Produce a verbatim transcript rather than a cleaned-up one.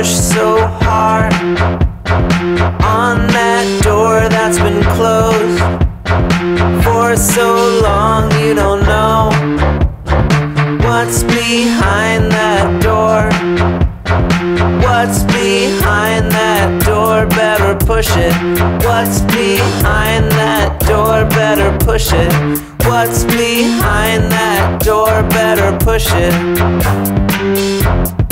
push so hard on that door that's been closed for so long. You don't know what's behind that door. What's behind that door? Better push it. What's behind that door? Better push it. What's behind that door? Better push it.